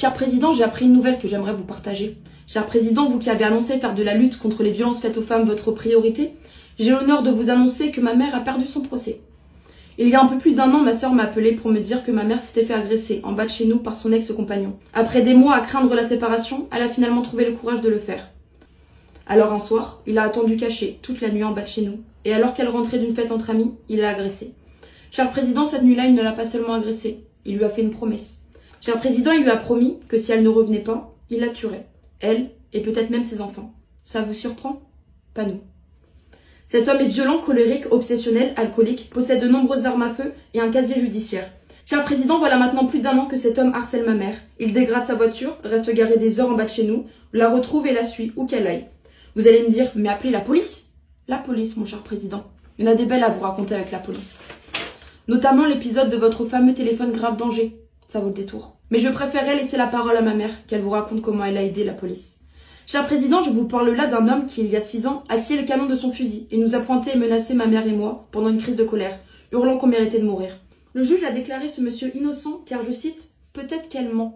Cher Président, j'ai appris une nouvelle que j'aimerais vous partager. Cher Président, vous qui avez annoncé faire de la lutte contre les violences faites aux femmes votre priorité, j'ai l'honneur de vous annoncer que ma mère a perdu son procès. Il y a un peu plus d'1 an, ma sœur m'a appelé pour me dire que ma mère s'était fait agresser en bas de chez nous par son ex-compagnon. Après des mois à craindre la séparation, elle a finalement trouvé le courage de le faire. Alors un soir, il a attendu caché toute la nuit en bas de chez nous, et alors qu'elle rentrait d'une fête entre amis, il l'a agressée. Cher Président, cette nuit-là, il ne l'a pas seulement agressée, il lui a fait une promesse. Cher Président, il lui a promis que si elle ne revenait pas, il la tuerait. Elle, et peut-être même ses enfants. Ça vous surprend? Pas nous. Cet homme est violent, colérique, obsessionnel, alcoolique, possède de nombreuses armes à feu et un casier judiciaire. Cher Président, voilà maintenant plus d'1 an que cet homme harcèle ma mère. Il dégrade sa voiture, reste garé des heures en bas de chez nous, la retrouve et la suit où qu'elle aille. Vous allez me dire, mais appelez la police? La police, mon cher Président. Il y en a des belles à vous raconter avec la police. Notamment l'épisode de votre fameux téléphone grave danger. Ça vaut le détour. Mais je préférerais laisser la parole à ma mère, qu'elle vous raconte comment elle a aidé la police. Cher Président, je vous parle là d'un homme qui, il y a 6 ans, a scié le canon de son fusil et nous a pointé et menacé ma mère et moi pendant une crise de colère, hurlant qu'on méritait de mourir. Le juge a déclaré ce monsieur innocent car, je cite, « peut-être qu'elle ment ».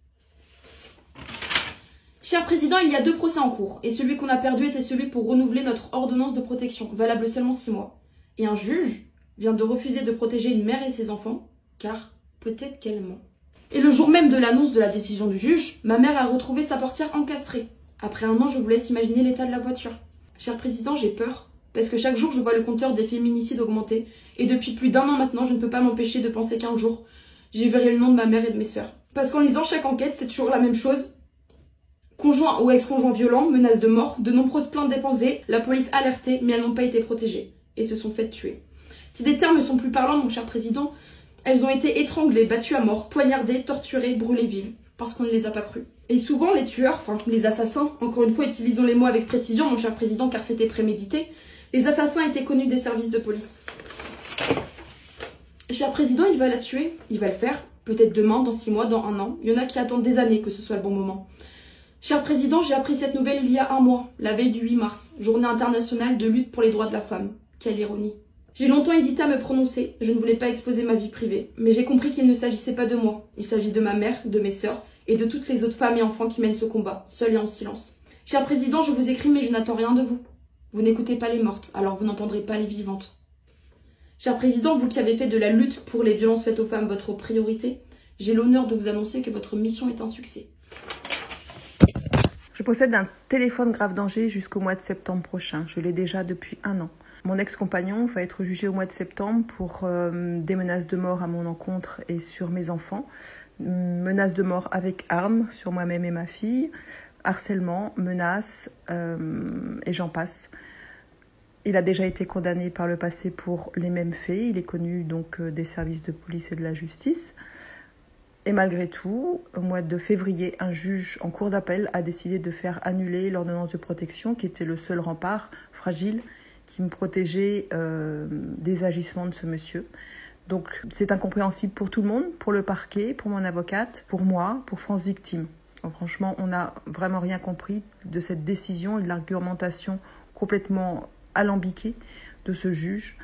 Cher Président, il y a 2 procès en cours et celui qu'on a perdu était celui pour renouveler notre ordonnance de protection, valable seulement 6 mois. Et un juge vient de refuser de protéger une mère et ses enfants car peut-être qu'elle ment. Et le jour même de l'annonce de la décision du juge, ma mère a retrouvé sa portière encastrée. Après 1 an, je vous laisse imaginer l'état de la voiture. Cher Président, j'ai peur, parce que chaque jour, je vois le compteur des féminicides augmenter, et depuis plus d'1 an maintenant, je ne peux pas m'empêcher de penser qu'un jour, j'ai verrai le nom de ma mère et de mes sœurs. Parce qu'en lisant chaque enquête, c'est toujours la même chose. Conjoint ou ex-conjoint violent, menace de mort, de nombreuses plaintes déposées, la police alertée, mais elles n'ont pas été protégées, et se sont faites tuer. Si des termes ne sont plus parlants, mon cher Président, elles ont été étranglées, battues à mort, poignardées, torturées, brûlées vives, parce qu'on ne les a pas crues. Et souvent, les tueurs, enfin les assassins, encore une fois, utilisons les mots avec précision, mon cher Président, car c'était prémédité, les assassins étaient connus des services de police. Cher Président, il va la tuer, il va le faire, peut-être demain, dans 6 mois, dans 1 an. Il y en a qui attendent des années que ce soit le bon moment. Cher Président, j'ai appris cette nouvelle il y a 1 mois, la veille du 8 mars, journée internationale de lutte pour les droits de la femme. Quelle ironie. J'ai longtemps hésité à me prononcer, je ne voulais pas exposer ma vie privée, mais j'ai compris qu'il ne s'agissait pas de moi. Il s'agit de ma mère, de mes sœurs et de toutes les autres femmes et enfants qui mènent ce combat, seuls et en silence. Cher Président, je vous écris mais je n'attends rien de vous. Vous n'écoutez pas les mortes, alors vous n'entendrez pas les vivantes. Cher Président, vous qui avez fait de la lutte pour les violences faites aux femmes votre priorité, j'ai l'honneur de vous annoncer que votre mission est un succès. Je possède un téléphone grave danger jusqu'au mois de septembre prochain. Je l'ai déjà depuis 1 an. Mon ex-compagnon va être jugé au mois de septembre pour des menaces de mort à mon encontre et sur mes enfants, menaces de mort avec armes sur moi-même et ma fille, harcèlement, menaces et j'en passe. Il a déjà été condamné par le passé pour les mêmes faits. Il est connu donc des services de police et de la justice. Et malgré tout, au mois de février, un juge en cour d'appel a décidé de faire annuler l'ordonnance de protection qui était le seul rempart fragile qui me protégeait des agissements de ce monsieur. Donc c'est incompréhensible pour tout le monde, pour le parquet, pour mon avocate, pour moi, pour France Victime. Donc, franchement, on n'a vraiment rien compris de cette décision et de l'argumentation complètement alambiquée de ce juge.